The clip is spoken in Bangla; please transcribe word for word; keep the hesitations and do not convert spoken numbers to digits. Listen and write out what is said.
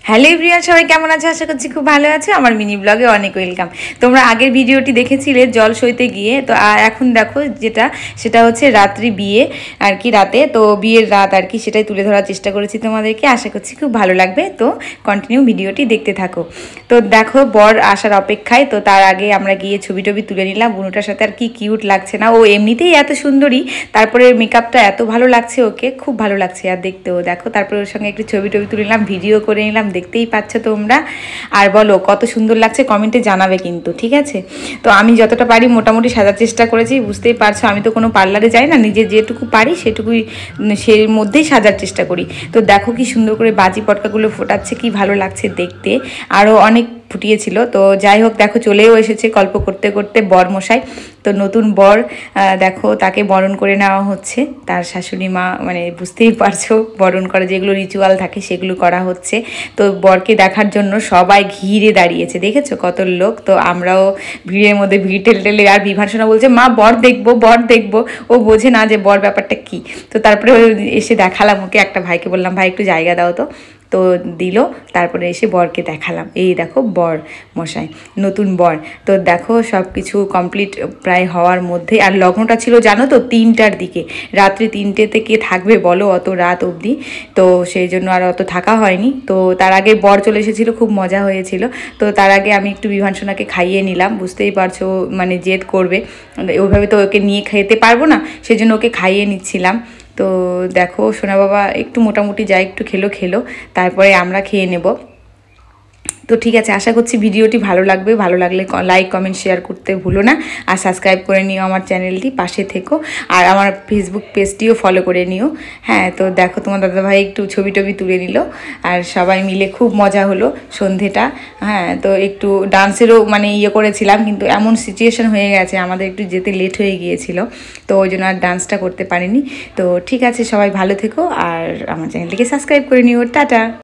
হ্যালো এভরিওয়ান, সবাই কেমন আছে? আশা করছি খুব ভালো আছে। আমার মিনি ব্লগে অনেক ওয়েলকাম। তোমরা আগের ভিডিওটি দেখেছিলে জল সইতে গিয়ে, তো এখন দেখো যেটা সেটা হচ্ছে রাত্রি বিয়ে আর কি, রাতে তো বিয়ের রাত আর কি, সেটাই তুলে ধরার চেষ্টা করেছি তোমাদেরকে। আশা করছি খুব ভালো লাগবে, তো কন্টিনিউ ভিডিওটি দেখতে থাকো। তো দেখো বর আসার অপেক্ষায়, তো তার আগে আমরা গিয়ে ছবি টবি তুলে নিলাম। বুনুটার সাথে আর কি কিউট লাগছে না, ও এমনিতেই এত সুন্দরী, তারপরে মেকআপটা এত ভালো লাগছে ওকে, খুব ভালো লাগছে আর দেখতেও। দেখো তারপরে ওর সঙ্গে একটু ছবি টবি তুলে নিলাম, ভিডিও করে নিলাম, দেখতেই পাচ্ছ তোমরা। আর বলো কত সুন্দর লাগছে, কমেন্টে জানাবে কিন্তু, ঠিক আছে? তো আমি যতটা পারি মোটামুটি সাজার চেষ্টা করেছি, বুঝতেই পারছো আমি তো কোনো পার্লারে যাই না, নিজে যেটুকু পারি সেটুকুই সেই মধ্যেই সাজার চেষ্টা করি। তো দেখো কি সুন্দর করে বাজি পটকাগুলো ফোটাচ্ছে, কি ভালো লাগছে দেখতে। আরও অনেক ফুটিয়েছিল। তো যাই হোক, দেখো চলেও এসেছে গল্প করতে করতে বর মশাই। তো নতুন বর দেখো, তাকে বরণ করে নেওয়া হচ্ছে। তার শাশুড়ি মা, মানে বুঝতেই পারছো, বরণ করা যেগুলো রিচুয়াল থাকে সেগুলো করা হচ্ছে। তো বরকে দেখার জন্য সবাই ঘিরে দাঁড়িয়েছে, দেখেছো কত লোক। তো আমরাও ভিড়ের মধ্যে ভিড় ঠেলে ঠেলে, আর বিভাসনা বলছে মা বর দেখবো বর দেখবো, ও বোঝে না যে বর ব্যাপারটা কী। তো তারপরে এসে দেখালাম ওকে, একটা ভাইকে বললাম ভাই একটু জায়গা দাও তো, তো দিল। তারপরে এসে বরকে দেখালাম, এই দেখো বর মশাই, নতুন বর। তো দেখো সব কিছু কমপ্লিট প্রায় হওয়ার মধ্যে। আর লগ্নটা ছিল জানো তো তিনটার দিকে, রাত্রি তিনটে থেকে থাকবে বলো অত রাত অবধি। তো সেই জন্য আর অত থাকা হয়নি। তো তার আগে বর চলে এসেছিলো, খুব মজা হয়েছিল। তো তার আগে আমি একটু বিভানসোনাকে খাইয়ে নিলাম, বুঝতেই পারছো মানে জেদ করবে, ওইভাবে তো ওকে নিয়ে খেতে পারবো না, সেই জন্য ওকে খাইয়ে নিচ্ছিলাম। তো দেখো সোনা বাবা একটু মোটামুটি যা একটু খেলো খেলো, তারপরে আমরা খেয়ে নেব। তো ঠিক আছে, আশা করছি ভিডিওটি ভালো লাগবে। ভালো লাগলে লাইক কমেন্ট শেয়ার করতে ভুলো না, আর সাবস্ক্রাইব করে নিও আমার চ্যানেলটি, পাশে থেকো। আর আমার ফেসবুক পেজটিও ফলো করে নিও। হ্যাঁ, তো দেখো তোমার দাদাভাই একটু ছবি টবি তুলে নিল, আর সবাই মিলে খুব মজা হলো সন্ধেটা। হ্যাঁ, তো একটু ডান্সেরও মানে ইয়ে করেছিলাম, কিন্তু এমন সিচুয়েশন হয়ে গেছে আমাদের একটু যেতে লেট হয়ে গিয়েছিল, তো ওই জন্য আর ডান্সটা করতে পারিনি। তো ঠিক আছে, সবাই ভালো থেকো, আর আমার চ্যানেলটিকে সাবস্ক্রাইব করে নিও। টাটা।